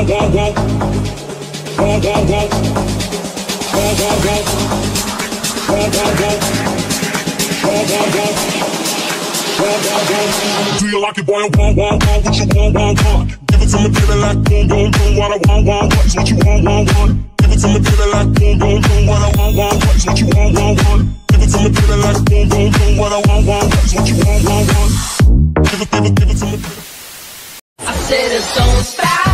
Do you like it, boy? What you want? Give it to me, baby, like boom, boom, boom. What I want is what you want. Give it to me, baby, like boom, boom, boom. What I want is what you want. Give it to me, baby, like boom, boom, boom. What I want is what you want. Give it to me, baby. I said it, don't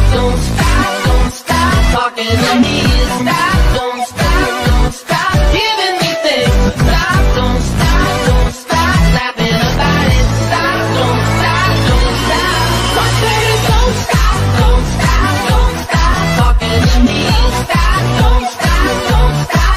stop talking to me. Stop, don't stop giving me things. Stop, don't stop laughing about it. Stop, don't stop. I said it, don't stop talking to me. Stop, don't stop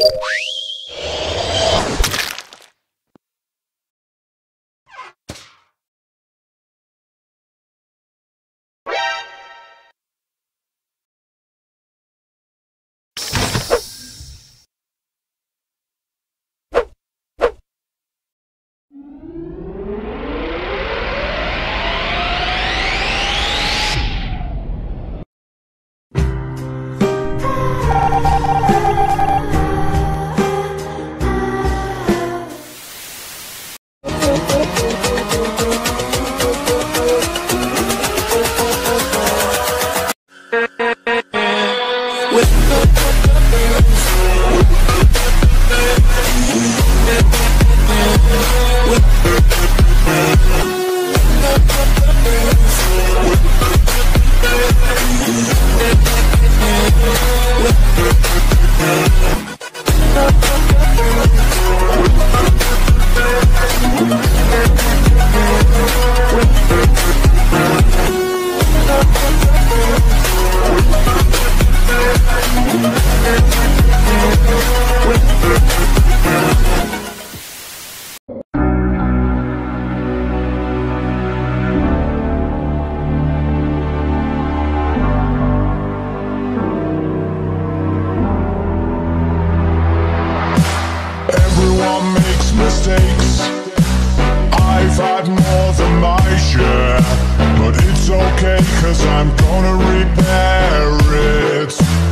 Mistakes. I've had more than my share, but it's okay, 'cause I'm gonna repair it.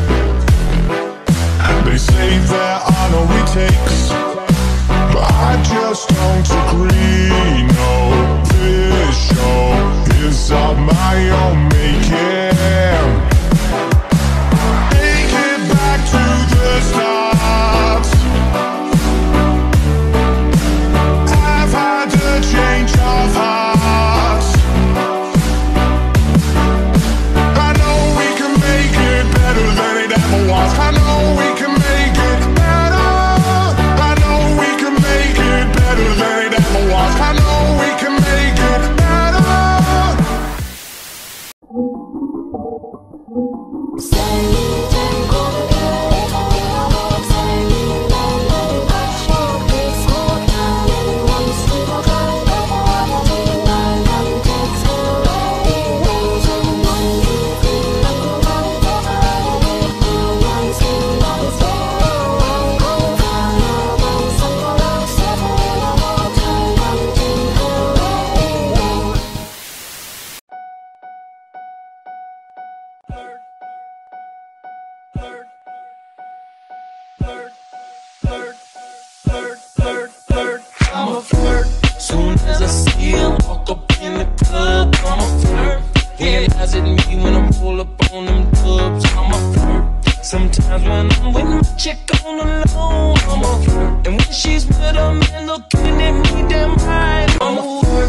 They say there are no retakes, but I just don't agree. No, this show is of my own making. Take it back to the start. Change of hearts. I know we can make it better than it ever was. I know we can make it better. I know we can make it better than it ever was. I know we can make it better. I'm a flirt. Soon as I see him walk up in the club, I'm a flirt. Realize it me when I pull up on them dubs. I'm a flirt. Sometimes when I'm with my chick on the low, I'm a flirt. And when she's with a man looking at me, damn right, I'm a flirt.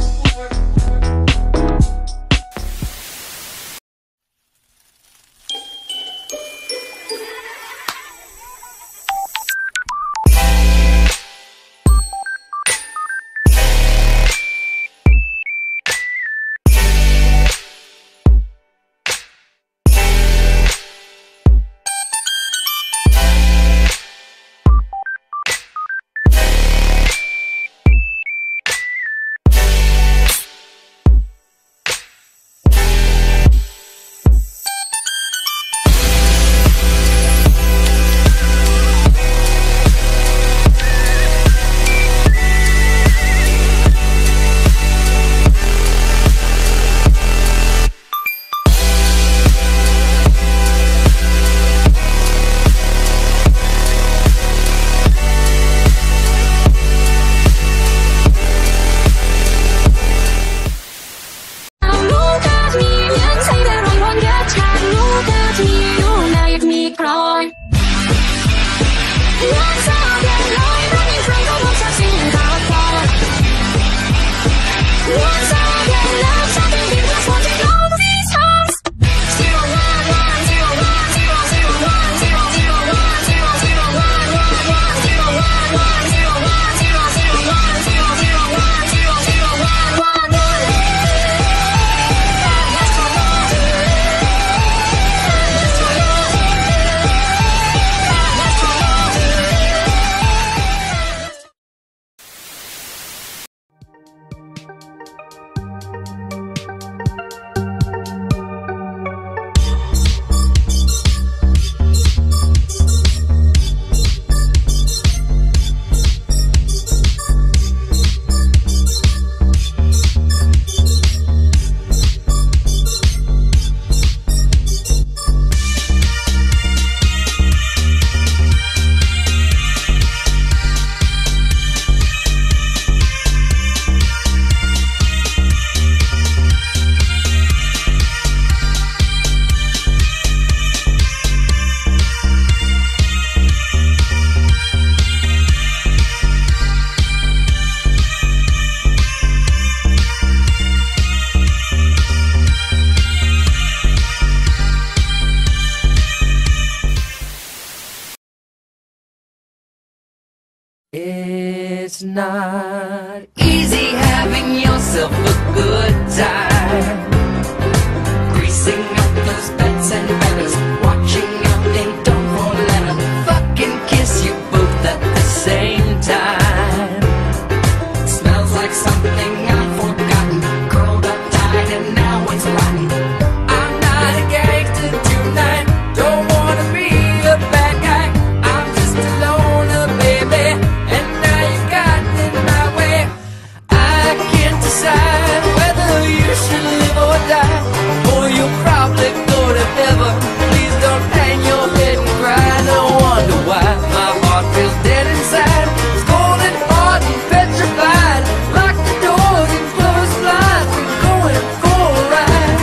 It's not easy having yourself a good time, greasing up those beds and feathers, watching your name don't roll, let her fucking kiss you both at the same time. It smells like something I've forgotten, curled up tight and now it's rotten. I'm not a gangster tonight, don't wanna be a bad guy, I'm just a loner baby, and now you got in my way. I can't decide whether you should live or die, or you'll probably go to heaven. Please don't hang your head and cry, no wonder why my heart feels dead inside. It's cold and hard and petrified, lock the doors and close blinds, we're going for a ride.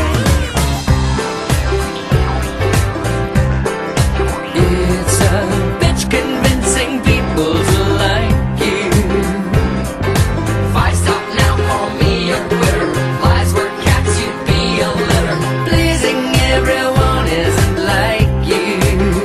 It's a bitch convincing people to like you. If I stop now, call me a quitter. Lies were cats, you'd be a litter. Pleasing everyone isn't like you.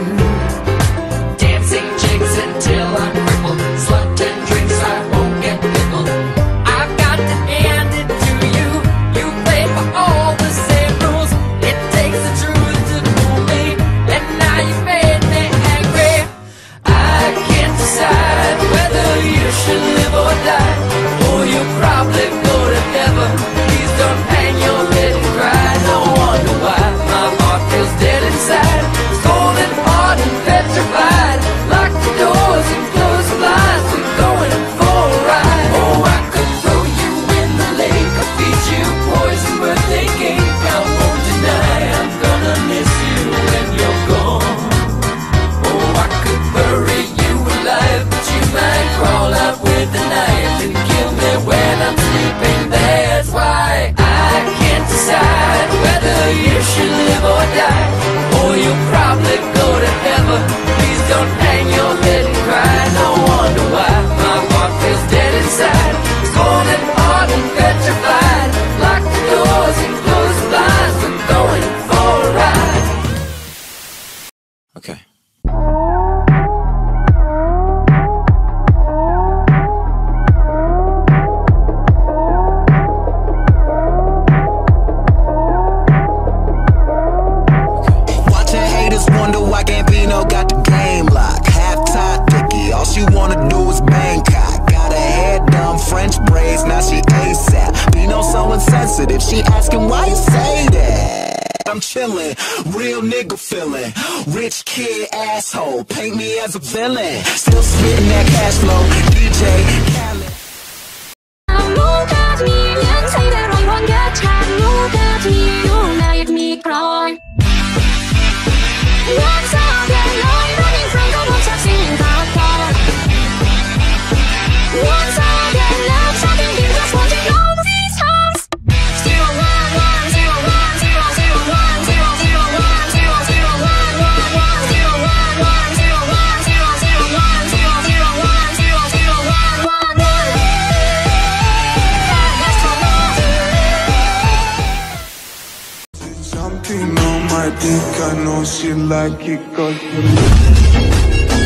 Dancing jigs until I'm crippled. Slut and drinks, I won't get pickled. I've got to hand it to you. You play for all the same rules. It takes the truth to fool me, and now you made me angry. I can't decide whether you should live or die, or you'll probably go to heaven. Please don't hang your head and cry, no wonder why my heart feels dead inside. It's cold and hard and petrified, lock the doors and close the blinds, we're going for a ride. Oh, I could throw you in the lake or feed you poison birthday cake. I won't deny I'm gonna miss you when you're gone. Oh, I could bury you alive, but you might crawl out with a knife and kill me when I'm sleeping. That's why I can't decide whether you should live or die, or you'll probably go to heaven. Please don't hang your head and cry, no wonder why my heart feels dead inside. It's cold and hard and petrified, lock the doors and close the blinds, we're going for a ride. Okay. Watching haters wonder why Gambino got the game locked. Half-tied Dickie, all she wanna do is Bangkok. Got her hair done, French braids, now she ASAP. Bino so insensitive, she asking why you say that. I'm chillin', real nigga feelin', rich kid asshole, paint me as a villain. Still spittin' that cash flow, DJ Khaled. Jumping on my dick, I know she like it 'cause you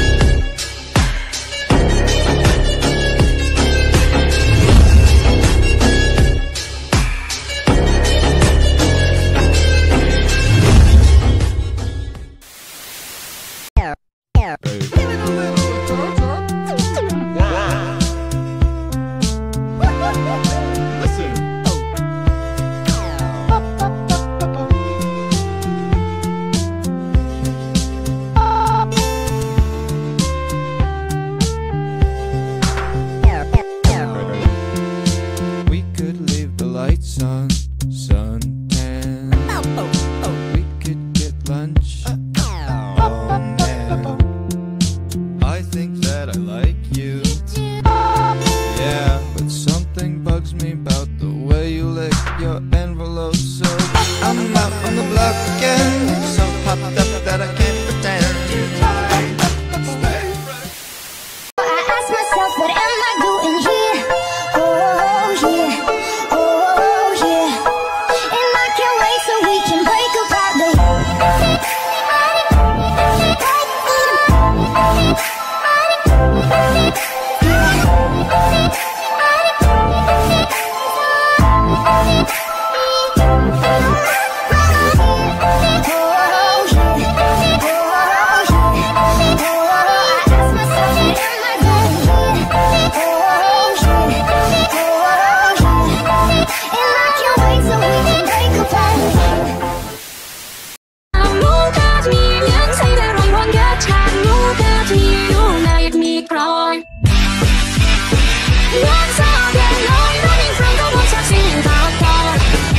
We could leave the lights on, suntan. We could get lunch. Oh man, I think that I like you. Yeah, but something bugs me about the way you lick your envelope. So I'm out on the block again, so popped up that I can't pretend. I ask myself, what am I doing here? Oh yeah, oh yeah. And I can't wait so we can break apart the Once again, I'm running from the ones I've seen in the dark.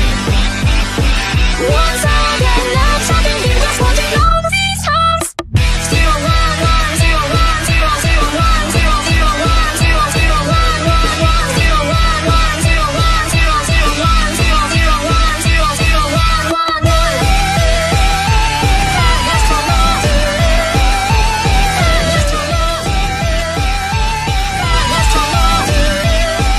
Once again, love something been just wanting all these times. 0 1 1 0 1 0 0 1 0 0 1 0 0 1 1 1 0 1 1 0 1 0 0 1 0 0 1 0 0 1 1 1. Let's go love. Let's go love. Let's go love.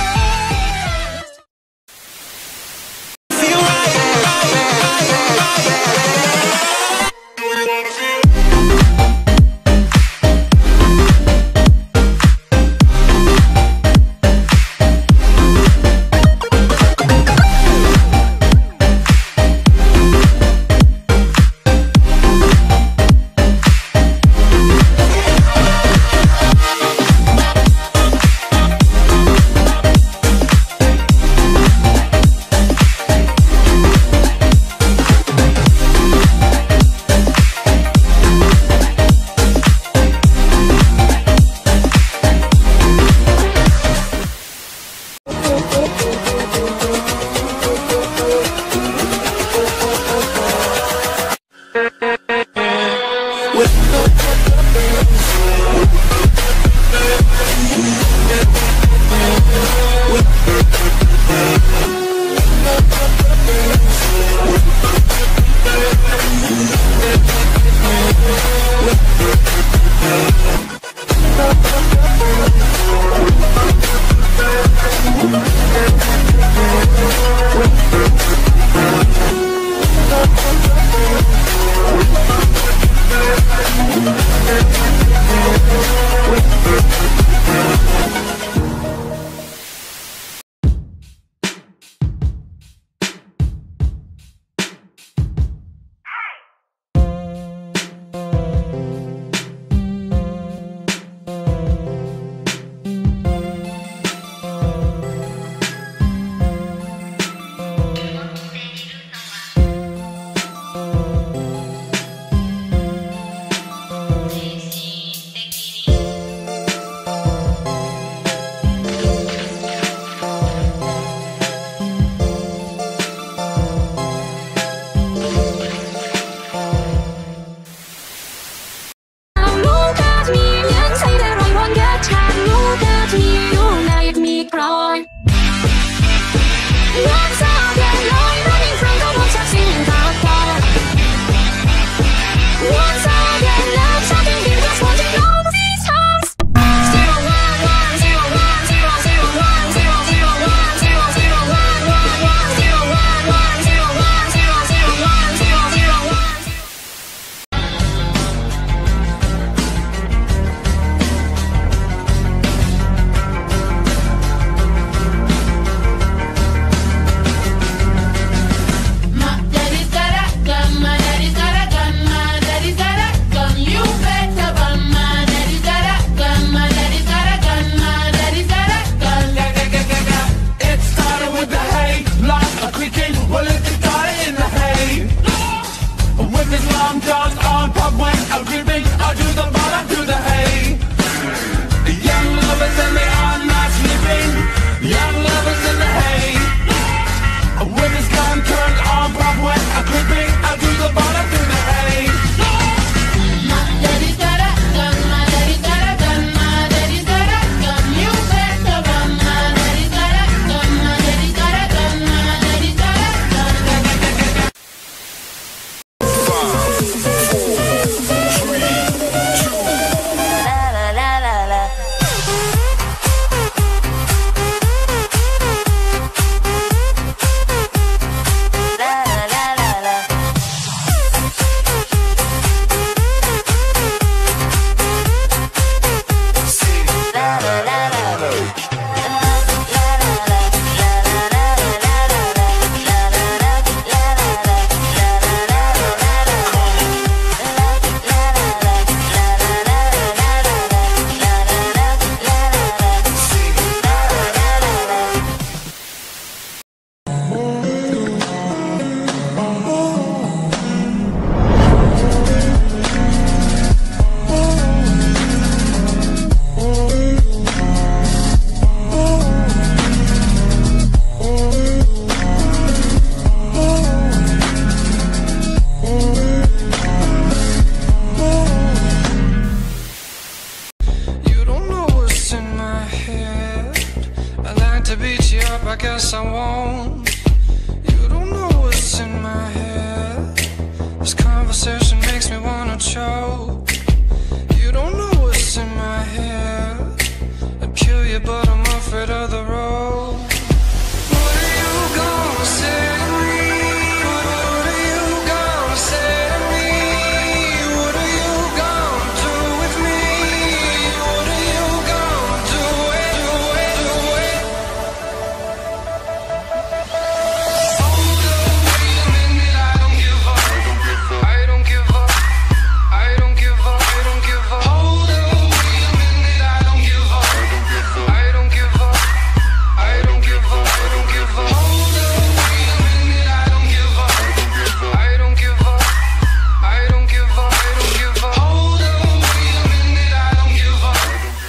I guess I won't. You don't know what's in my head. This conversation makes me wanna choke. You don't know what's in my head. I'd kill you, but I'm afraid of the road. What are you gonna say to me? What are you gonna say to me? What are you gonna do with me? What are you gonna do? Hold up, wait a minute, I don't give up. I don't give up. I don't give up. I don't give up. Hold up, wait a minute, I don't give up. I don't give up. I don't give up. I don't give up. Hold up, wait a minute, I don't give up. I don't give up. I don't give up. I don't give up. Hold up, wait a minute, I don't give up.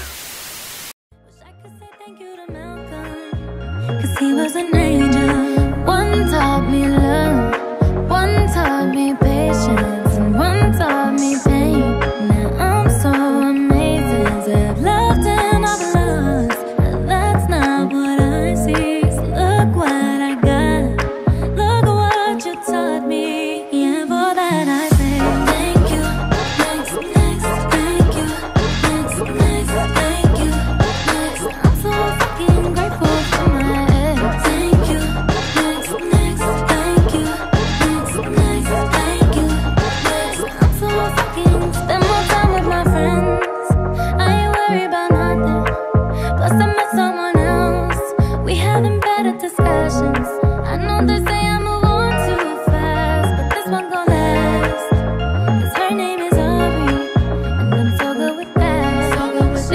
Wish I could say thank you to Malcolm, 'cause he was an angel. One taught me love, one taught me patience, and one taught me pain. Now I'm so amazing to have loved and I've lost, but that's not what I see. So look what I got, look what you taught me, and for that I say thank you. Thanks, thanks, thank you. Thanks, thanks, thank you. Thanks, I'm so fucking grateful for my ex. Thank you. Thanks, thanks, thank you. Thanks, thanks, thank you. Thanks, I'm so fucking spend more time with my friends. I ain't worried about nothing. Plus I met someone else. We having better discussions. I know they say I move on too fast, but this one gon' last. 'Cause her name is Aubrey, and I'm so good with that. So good with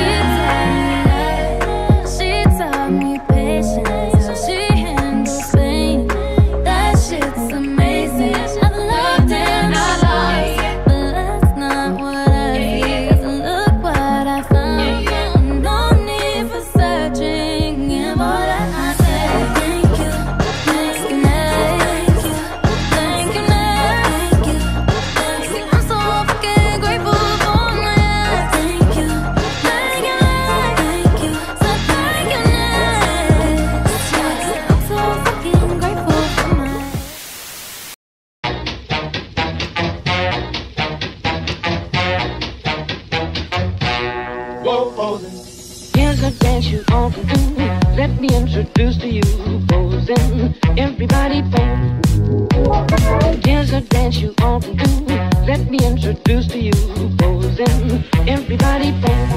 that. She taught me patience, how she handles pain. That shit's amazing. I've loved and I lost, but that's not what I see. 'Cause look what I found. No need for searching, and for that I say thank you. Thank you, thank you, thank you, thank you, thank you. I'm so fucking grateful for my ex. Thank you, thank you, thank you, so thank you, next. I'm so fucking grateful for my ex. Here's a dance you ought to do. Let me introduce to you posing. Everybody bang. Here's a dance you ought to do. Let me introduce to you posing. Everybody bang.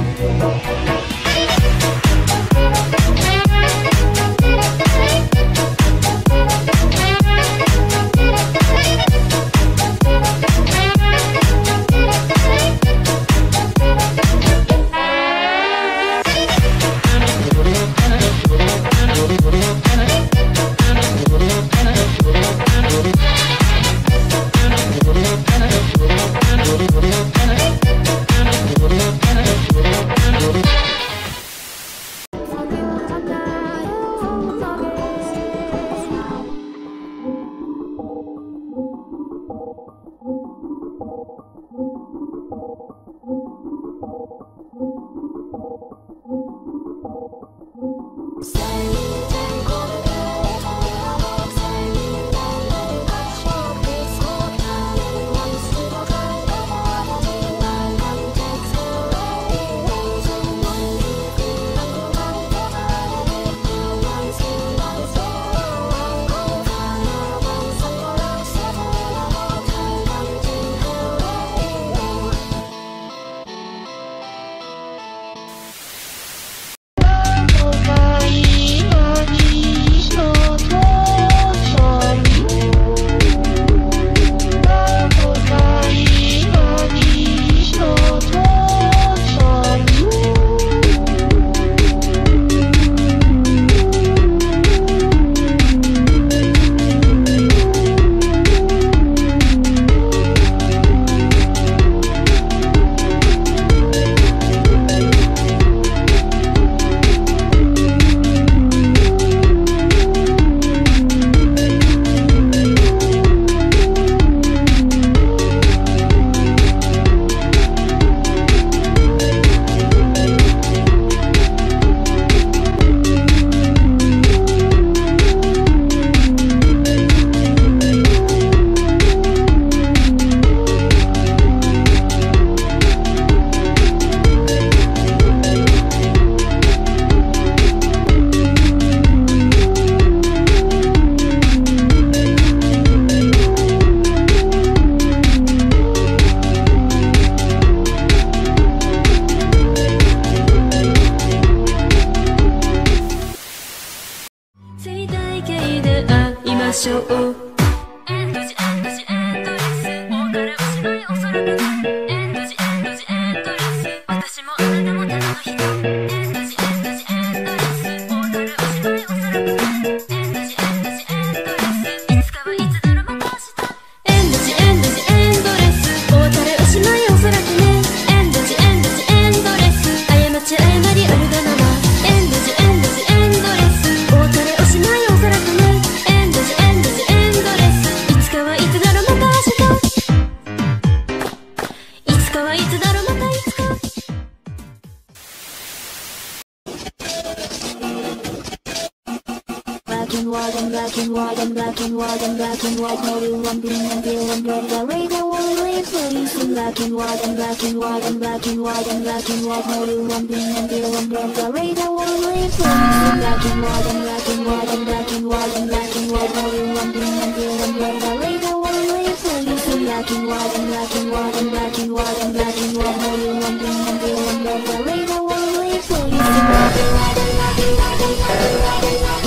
しょう。エンドジエンドジエンドレス、大から後ろにおそらくね。エンドジエンドジエンドレス、私もあなたもただの人。エンドジエンドジエンドレス、大から後ろにおそらくね。エンドジエンドジエンドレス、いつかはいつだろまた明日。エンドジエンドジエンドレス、大から後ろにおそらくね。エンドジエンドジエンドレス、過ち誤りあるがまま。エンドジエンドジエンドレス、大からおしまいおそらくね。エンドジエンドジエンドレス、いつかはいつだろまた明日。いつかはいつだろまたいつか。Black and white and black and white and black and white and black and white, no real one being and real one red, the radar will live police in black and white and black and white and black and white and black and white, no real one being and real one red, the radar will live police in black and white and black and white and black and white and black and white, no real one being and real one red, the radar will live police in black and white and black and white and black and white and black and white, no real one being and real one red, the radar will live police in black and white and black and white and black and white and black and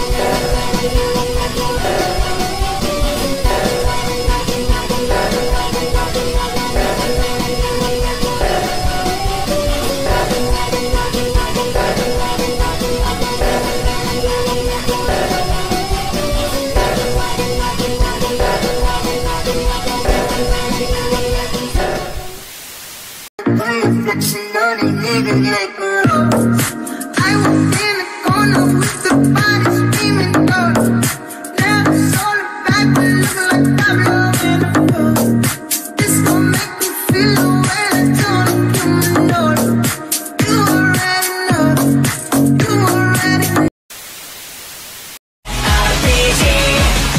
I was in the corner with the body screaming gold. Now it's all about me looking like Pablo in a fool. This gon' make me feel the way I don't give me no. You already know. You already know. RPG.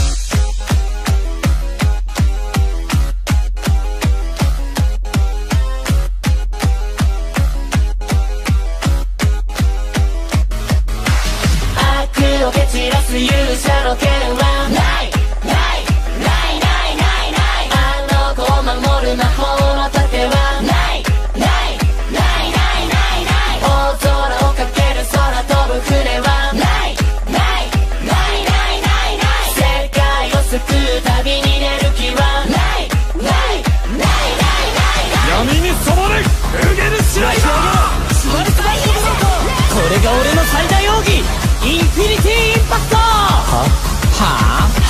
蹴散らす勇者の剣はないないないないないない。あの子を守る魔法の盾はないないないないないない。大空をかける空飛ぶ船はないないないないないない。世界を救う旅に出る気はないないないないないない。闇に染まれ無限シライダー、スマルスバインド。これが俺の最大奥義、インフィニティインパクト。は？はあ？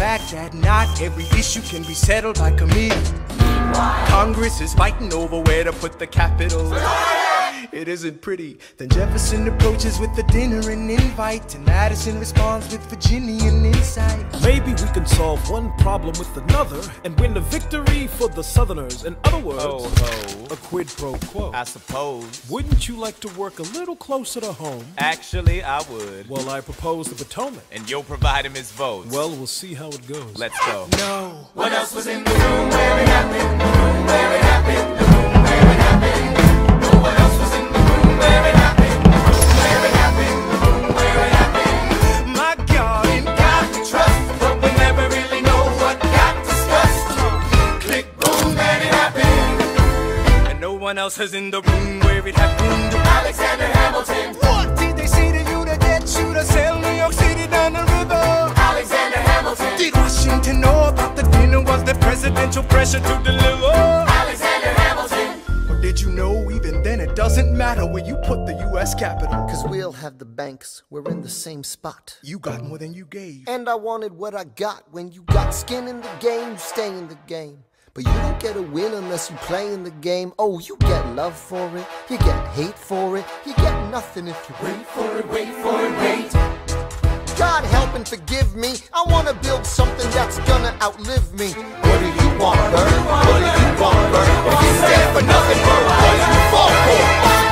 fact that not every issue can be settled by committee. Congress is fighting over where to put the capital. It isn't pretty. Then Jefferson approaches with the dinner and invite, and Madison responds with Virginian insight. Maybe we can solve one problem with another and win a victory for the Southerners. In other words, a quid pro quo. I suppose. Wouldn't you like to work a little closer to home? Actually, I would. Well, I propose the Potomac. And you'll provide him his votes. Well, we'll see how it goes. Let's go. No. What else was in the room where it happened? The room where it happened. The room where it happened. No one else was in the room where it happened. The room where it happened. The room where it happened. My God, In God we trust, but we never really know what got discussed. Click, boom, and it happened. and no one else is in the room where it happened. Alexander Hamilton. What did they say to you to get you to sail New York City down the river? Alexander Hamilton. Did Washington know about the dinner? Was there presidential pressure to deliver? Alexander Hamilton. Or did you know even then it doesn't matter where you put the U.S. Capitol? Cause we'll have the banks, we're in the same spot. You got more than you gave. And I wanted what I got. When you got skin in the game, you stay in the game. But you don't get a win unless you play in the game. Oh, you get love for it, you get hate for it, you get nothing if you wait for it, wait for it, wait. God help and forgive me, I wanna build something that's gonna outlive me. What do you want, Bert? What do you want, Bert? If you stand for nothing, Bert, what do you fall for?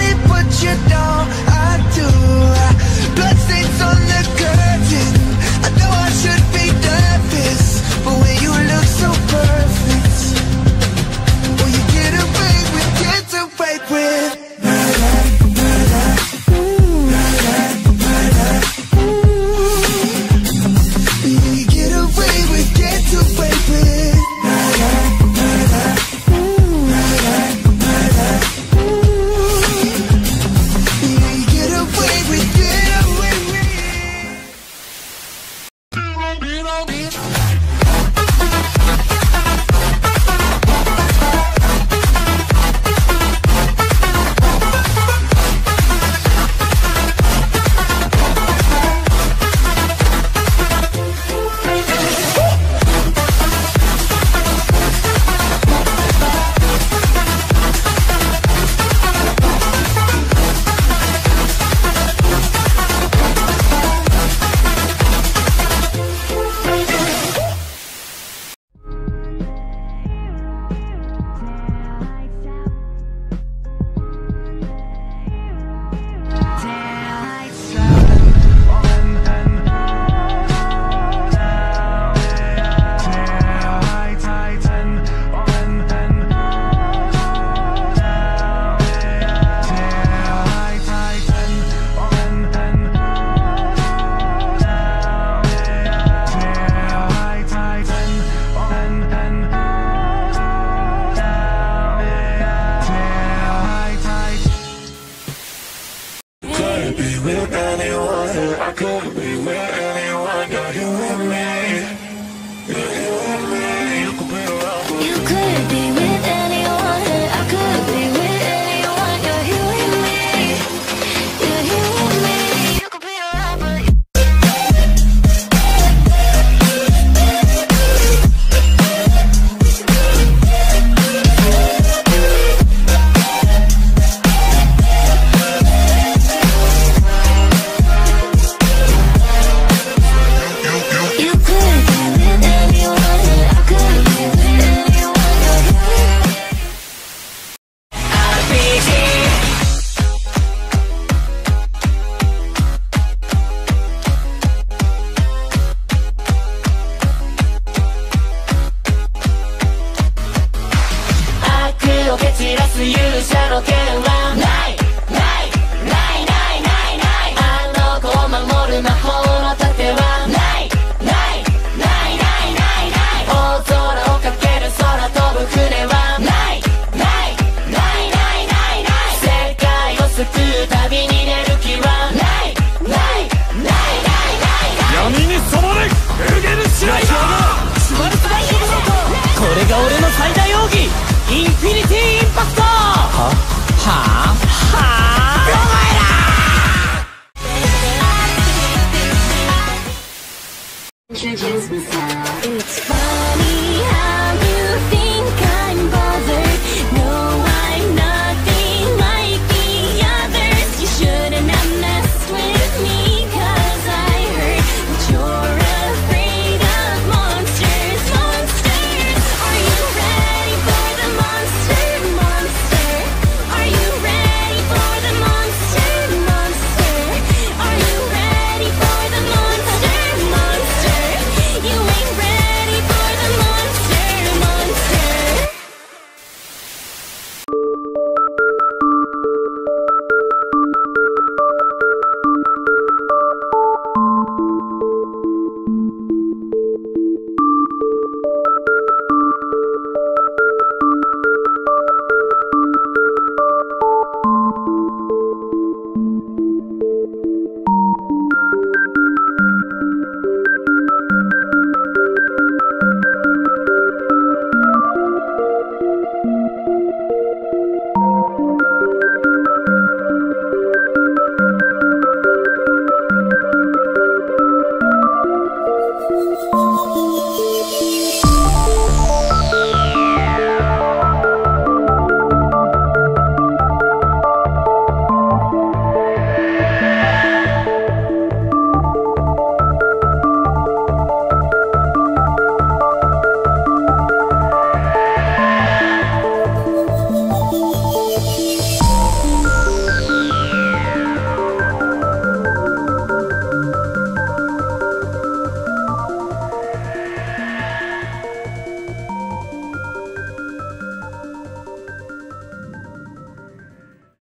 I 者の剣はないないないないないない。あの子を守る魔法の盾はないないないないないない。大空をかける空飛ぶ船はないないないないないない。世界を救う旅に出る気はないないないないない。 闇に染まれエルゲルシライダー。 これが俺の最大奥義、インフィニティインパクト。はあ Introduce myself. It's funny.